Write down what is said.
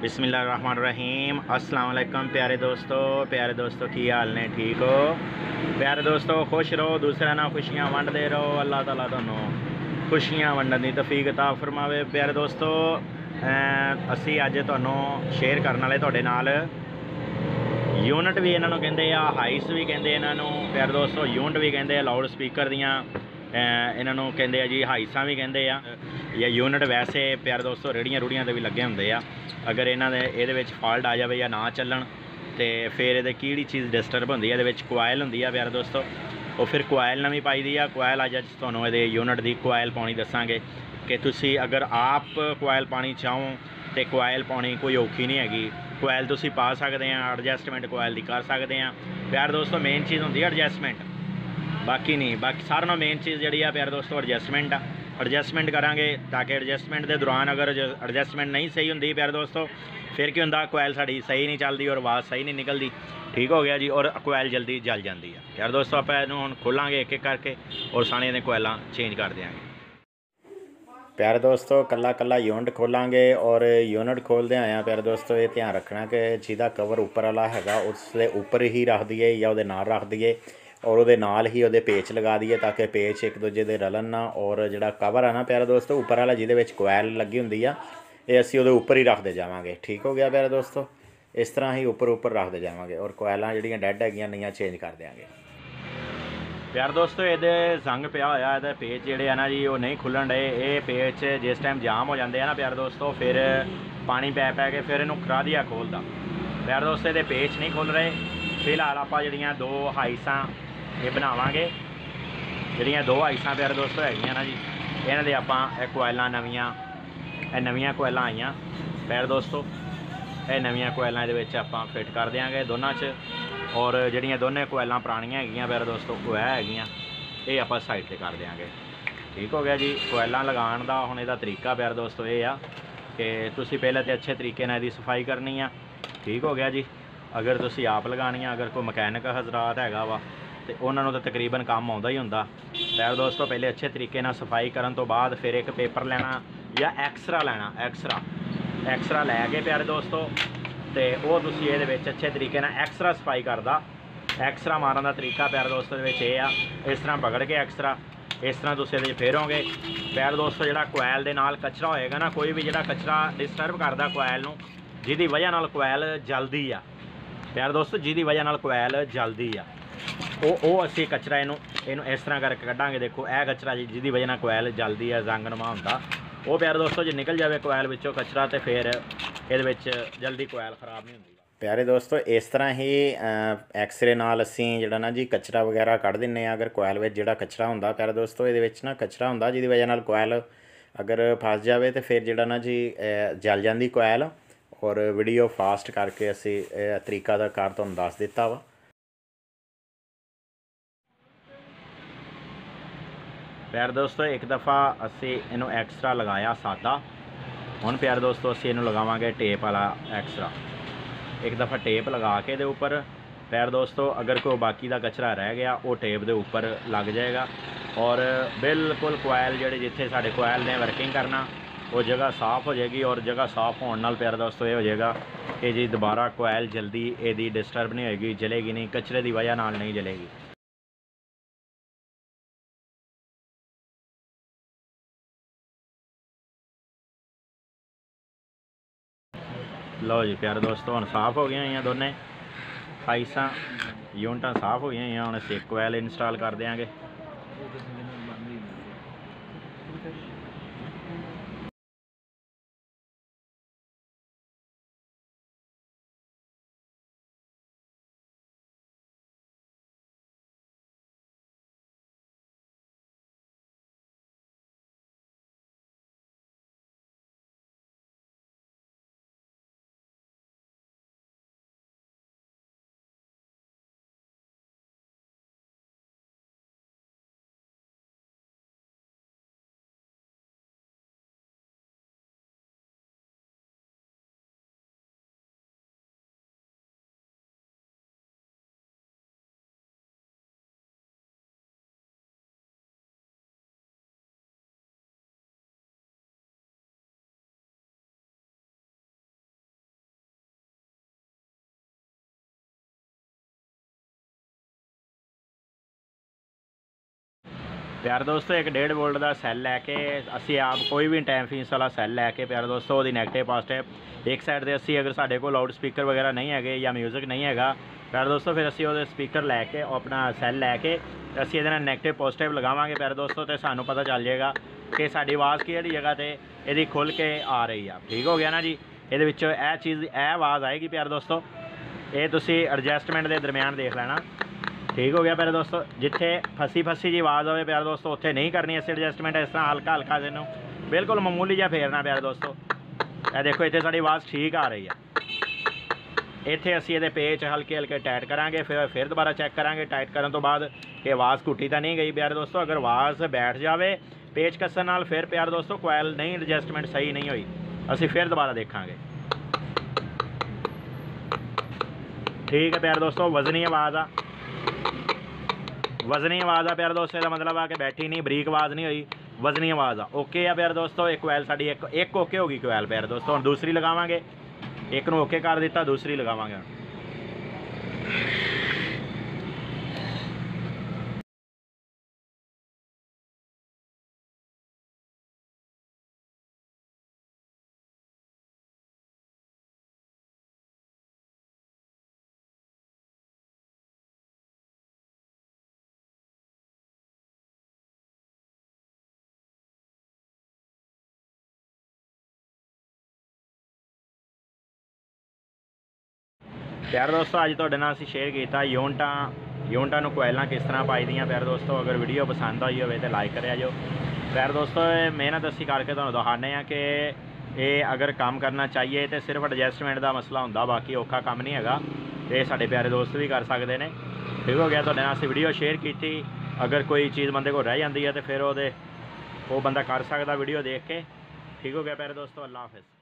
बिस्मिल्लाहिर्रहमानिर्रहीम। अस्सलाम वालेकुम प्यारे दोस्तों की हाल ने, ठीक हो प्यारे दोस्तों? खुश रहो, दूसरे ना खुशियाँ वंडते रहो। अल्लाह ताला तुहानू खुशियाँ वंडन की तौफीक अता फरमावे। प्यारे दोस्तों, असी अज तुहानू शेयर करने वाले तुहाडे नाल यूनिट भी इन्हों कहते हैं, हाइस भी कहते इन्हों। प्यारे दोस्तों, यूनिट भी कहते हैं लाउड स्पीकर दियाँ, इन्हों कहते हैं जी हाइसा भी कहते हैं या यूनिट। वैसे प्यारे दोस्तों रेहड़ियाँ रूड़ियाँ तो भी लगे होंगे आ। अगर इन्हों ये फॉल्ट आ जाए या ना चलन तो फिर ये की चीज़ डिस्टर्ब होंगी है, ये कोयल होंगी है प्यारे दोस्तों। और फिर कोयल नवी पाई दी है। कोयल अज तुहानू ये यूनिट की कोयल पानी दसांगे कि तुसी अगर आप कोयल पानी चाहो तो कोयल पानी कोई औखी नहीं हैगी। कोयल तुसी पा सकते हैं, एडजस्टमेंट कोयल की कर सकते हैं। प्यारे दोस्तों, मेन चीज़ होंगी एडजस्टमेंट, बाकी नहीं। बाकी सारे नाल मेन चीज़ जी प्यारे दोस्तों एडजस्टमेंट आ। एडजस्टमेंट करांगे ताकि एडजस्टमेंट के दौरान अगर एडजस्टमेंट नहीं सही होंगी प्यारे दोस्तों, फिर की होंगे कोयल साड़ी सही नहीं चलती और आवाज़ सही नहीं निकलती। ठीक हो गया जी। और कोयल जल्दी जल जाती है। प्यारे दोस्तों, आप हम खोलांगे एक एक करके और सारे कोयलां चेंज कर देंगे। प्यारे दोस्तों, कला कला यूनिट खोलांगे और यूनिट खोलते आया प्यारे दोस्तों ये ध्यान रखना कि जिहदा कवर उपर वाला है उसके उपर ही रख दिए या वो नाल रख दिए और वो नाल ही वो पेच लगा दिए ताकि पेच एक दूजे के रलन ना। और जो कवर है ना प्यारे दोस्तों उपर वाला जिहदे कोयल लगी होंगी आ, ये असी वो उपर ही रखते जावांगे। ठीक हो गया प्यारे दोस्तों? इस तरह ही उपर उपर रखते जावांगे और कोयलां जिहड़ियां डैड हैगियां नईयां चेंज कर देंगे। प्यारे दोस्तों, ये जंग पिया होया, ये पेच जोड़े है ना जी वो नहीं खुलन डे। ये पेच जिस टाइम जाम हो जाते हैं ना प्यारे दोस्तों, फिर पानी पै पै के फिर इनू खरा दिया खोलता। प्यारे दोस्तों, ये पेच नहीं खुल रहे। फिलहाल आप जड़ियाँ दो हाइसा ये बनावांगे। जड़ियाँ दो हाइसा प्यारे दोस्तों है ना जी, इन्हों दे आपां कोयलां नवीं कोयलां आईयां प्यारे दोस्तों। ये नवीं कोयलां ये आपां फिट कर देंगे दोनों च। और जड़ियाँ दोनों कोयलां पुरानियां हैगियां प्यारे दोस्तों वो हैगियां, ये आप साइड पर कर देंगे। ठीक हो गया जी। कोयलां लगाने का हुण इहदा तरीका प्यारे दोस्तों ये आ कि तुसीं पहले तो अच्छे तरीके नाल इहदी सफाई करनी आ। ठीक हो गया जी। अगर तुसीं आप लगानी आ, अगर कोई मकैनिक हजरात हैगा वा तो उन्होंने तो तकरीबन काम आउंदा ही हुंदा। प्यारे दोस्तों, पहले अच्छे तरीके नाल सफाई करन तो बाद फिर एक पेपर लेना या एक्सरा लेना। एक्सरा लैके प्यारे दोस्तों तो वो तुसीं इहदे विच अच्छे तरीके नाल एक्सरा सफाई करदा। एक्सरा मारन का तरीका प्यारे दोस्तों ये आ, इस तरह पकड़ के एक्सरा इस तरह तुसीं इहदे फेरोगे प्यारे दोस्तों। जिहड़ा कोयल दे नाल कचरा होएगा ना, कोई भी जिहड़ा कचरा डिस्टर्ब करदा कोयल नूं, जिहदी वजह नाल कोयल जलदी आ प्यारे दोस्तों, जिहदी वजह नाल कोयल जलदी आ, वो असी कचरा इनू इस तरह करके कड्डांगे। देखो यह कचरा जिहदी वजह नाल कोयल जलदी है, जंगनुमा हुंदा, वो प्यारे दोस्तों जो निकल जाए कोयल विचों कचरा तो फिर ये जल्दी कोयल खराब नहीं होंगी। प्यारे दोस्तों, इस तरह ही एक्सरे नाल असी जिहड़ा ना जी कचरा वगैरह कढ़ दिंने। अगर कोयल विच जिहड़ा कचरा हुंदा प्यारे दोस्तों, ये ना कचरा हुंदा जिहदी वजह नाल कोयल अगर फस जाए तो फिर जिहड़ा ना जी जल जाती कोयल। और वीडियो फास्ट करके असी तरीका दा कार तुहानूं दस दिता वा। प्यारे दोस्तों, एक दफ़ा असी इनू एक्सट्रा लगाया सादा। हुण प्यारे दोस्तों असी इनू लगावांगे टेप वाला एक्सट्रा। एक दफ़ा टेप लगा के दे उपर प्यारे दोस्तों, अगर कोई बाकी का कचरा रह गया वो टेप के उपर लग जाएगा और बिल्कुल कोयल जिहड़े जिथे साडे कोयल ने वर्किंग करना वो जगह साफ़ हो जाएगी। और जगह साफ़ होने नाल प्यारे दोस्तों ये हो जाएगा कि जी दोबारा कोयल जल्दी यदी डिस्टर्ब नहीं होएगी, जलेगी नहीं, कचरे की वजह नाल नहीं जलेगी। लो जी प्यारे दोस्तों, हम साफ़ हो गई हुई दोनों हाइसा यूनिट साफ़ हो गई हुई। हम असीं कोयल इंस्टॉल कर देंगे। प्यारे दोस्तों एक 1.5 वोल्ट का सैल लैके असी आप कोई भी टाइम फीस वाला सैल लैके प्यारे दोस्तों वो नैगेटिव पॉजिटिव एक साइड से असी अगर साढ़े को लाउड स्पीकर वगैरह नहीं है या म्यूजिक नहीं है प्यारे दोस्तों फिर असी वो स्पीकर लैके अपना सैल लैके असी ये नैगेटिव पॉजिटिव लगावांगे प्यारे दोस्तों तो सानू पता चल जाएगा कि साड़ी आवाज़ किहड़ी जगह पर यदि खुल के आ रही है। ठीक हो गया ना जी। ये चीज़ आवाज़ आएगी प्यारे दोस्तों, ये तुसी एडजस्टमेंट के दरम्यान देख लेना। ठीक हो गया प्यारे दोस्तों, जिथे फसी जी आवाज़ हो प्यारे दोस्तों उत्थे नहीं करनी इस एडजस्टमेंट, इस तरह हल्का हल्का इनू बिल्कुल मामूली जहा फेरना प्यारे दोस्तों। ये देखो इतने साड़ी आवाज़ ठीक आ रही है। इत्थे असी ये पेच हल्के हल्के टाइट करांगे, फिर दोबारा चैक करांगे टाइट करने तो बाद कि आवाज़ घुटी तो नहीं गई प्यारे दोस्तों। अगर आवाज़ बैठ जाए पेच कसन नाल फिर प्यारे दोस्तों कोयल नहीं एडजस्टमेंट सही नहीं हुई, असी फिर दोबारा देखांगे। ठीक है प्यारे दोस्तों, वजनी आवाज़ आ प्यारे दोस्तों, इसका मतलब आ कि बैठी नहीं बरीक आवाज़ नहीं हुई, वजनी आवाज़ आ ओके है प्यारे दोस्तों। एक कोयल साड़ी एक ओके होगी कोयल प्यारे दोस्तों। हम दूसरी लगावांगे, एक नू ओके कर दिता दूसरी लगावांगे। प्यारे दोस्तों अज तुहाडे नाल असीं शेयर किया यूनिटां नूं कोयलां किस तरह पाई दियां प्यारे दोस्तों। अगर वीडियो पसंद आई हो तो लाइक करिया जो प्यारे दोस्तों। मेहनत असीं करके तुहानूं दिखाने कि ये अगर काम करना चाहिए तो सिर्फ एडजस्टमेंट का मसला हुंदा, बाकी औखा काम नहीं हैगा। ये साडे प्यारे दोस्त भी कर सकते हैं। ठीक हो गया, तुहाडे नाल असीं वीडियो शेयर की। अगर कोई चीज़ बंदे को रह जाती है तो फिर वो बंदा कर सकता वीडियो देख के। ठीक हो गया प्यारे दोस्तों, अल्लाह हाफिज़।